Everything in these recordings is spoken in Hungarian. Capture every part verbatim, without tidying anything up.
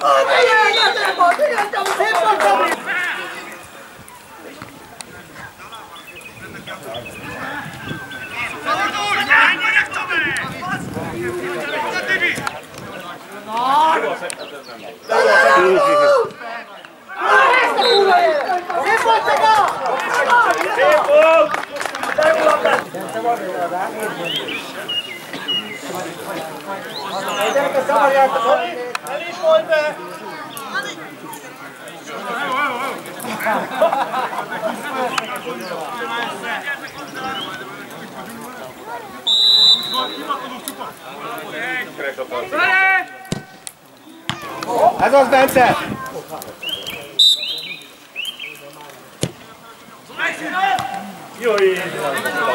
Ez az, Bence! Jó, így van.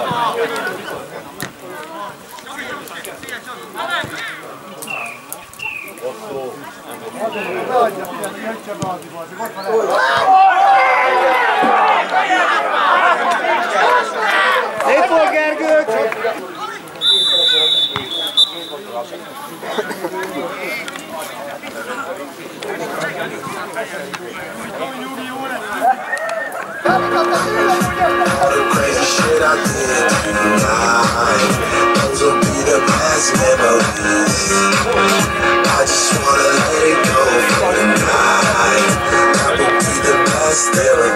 Szép volt, Gergő! All the crazy shit I did tonight, those will be the past memories. I just wanna let it go for the night. That will be the best therapy.